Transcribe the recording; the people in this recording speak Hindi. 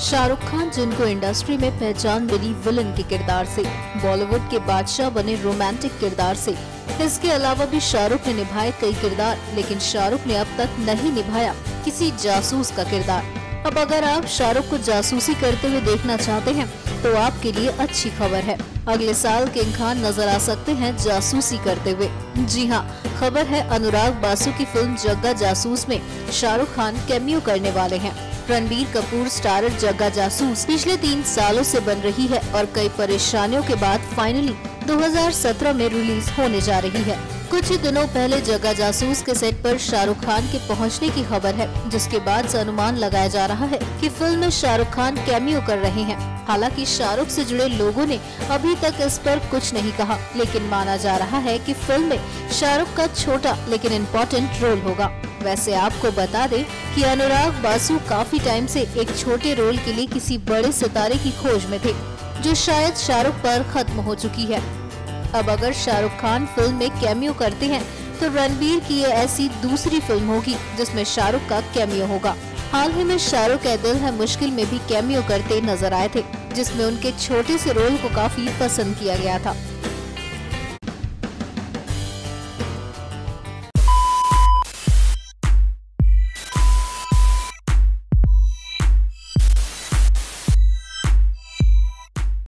शाहरुख खान, जिनको इंडस्ट्री में पहचान मिली विलन के किरदार से, बॉलीवुड के बादशाह बने रोमांटिक किरदार से। इसके अलावा भी शाहरुख ने निभाए कई किरदार, लेकिन शाहरुख ने अब तक नहीं निभाया किसी जासूस का किरदार। अब अगर आप शाहरुख को जासूसी करते हुए देखना चाहते हैं तो आपके लिए अच्छी खबर है। अगले साल किंग खान नजर आ सकते हैं जासूसी करते हुए। जी हाँ, खबर है अनुराग बासु की फिल्म जग्गा जासूस में शाहरुख खान कैमियो करने वाले हैं। रणबीर कपूर स्टारर जग्गा जासूस पिछले 3 सालों से बन रही है और कई परेशानियों के बाद फाइनली 2017 में रिलीज होने जा रही है। कुछ ही दिनों पहले जग्गा जासूस के सेट पर शाहरुख खान के पहुंचने की खबर है, जिसके बाद से अनुमान लगाया जा रहा है कि फिल्म में शाहरुख खान कैमियो कर रहे हैं। हालांकि शाहरुख से जुड़े लोगों ने अभी तक इस पर कुछ नहीं कहा, लेकिन माना जा रहा है कि फिल्म में शाहरुख का छोटा लेकिन इम्पोर्टेंट रोल होगा। वैसे आपको बता दें कि अनुराग बासु काफी टाइम से एक छोटे रोल के लिए किसी बड़े सितारे की खोज में थे, जो शायद शाहरुख पर खत्म हो चुकी है। अब अगर शाहरुख खान फिल्म में कैमियो करते हैं तो रणबीर की ये ऐसी दूसरी फिल्म होगी जिसमें शाहरुख का कैमियो होगा। हाल ही में शाहरुख ए दिल है मुश्किल में भी कैमियो करते नजर आए थे, जिसमें उनके छोटे से रोल को काफी पसंद किया गया था।